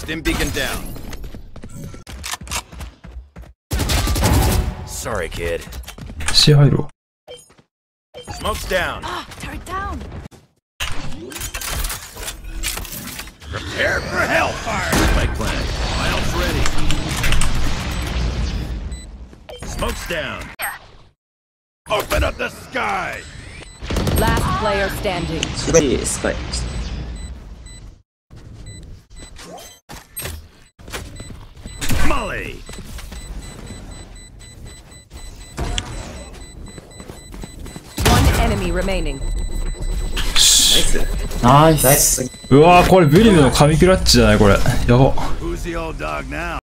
Stim beacon down. Sorry, kid. 試合入るわ。 Smoke's down. Turret down. Prepare for hellfire. Spike planted. Miles ready. Smoke's down. Open up the sky. Last player standing. すごいスパイ。 Molly. One enemy remaining. ナイス。 ナイス。 うわー、これブリムの神クラッチじゃないこれ。やば。 Who's the old dog now?